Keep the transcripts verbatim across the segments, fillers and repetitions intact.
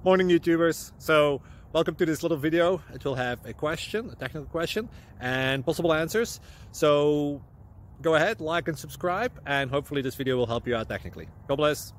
Morning YouTubers. So welcome to this little video. It will have a question, a technical question, and possible answers. So go ahead, like and subscribe, and hopefully this video will help you out technically. God bless.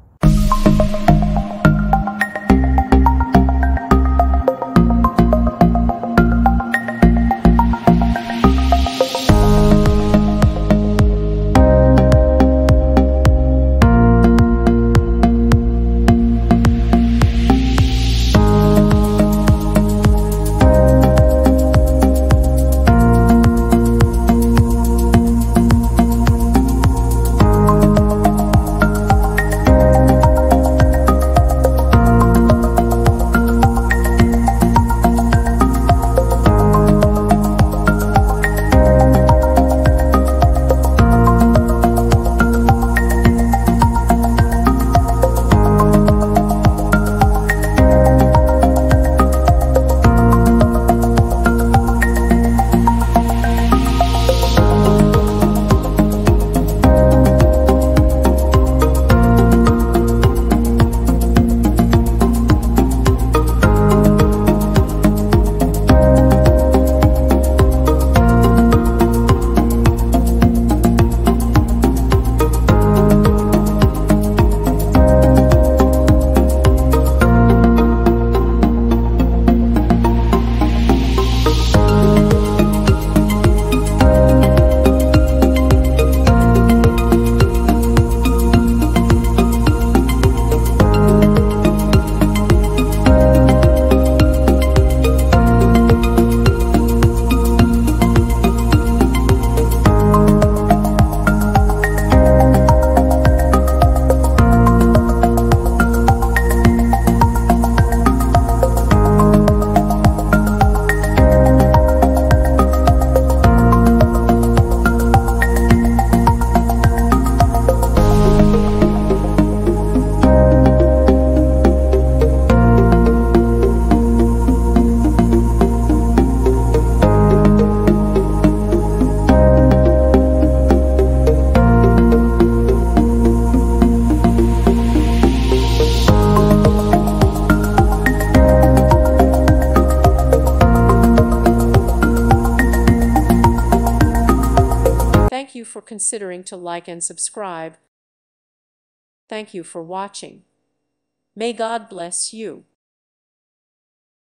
Thank you for considering to like and subscribe. Thank you for watching. May God bless you.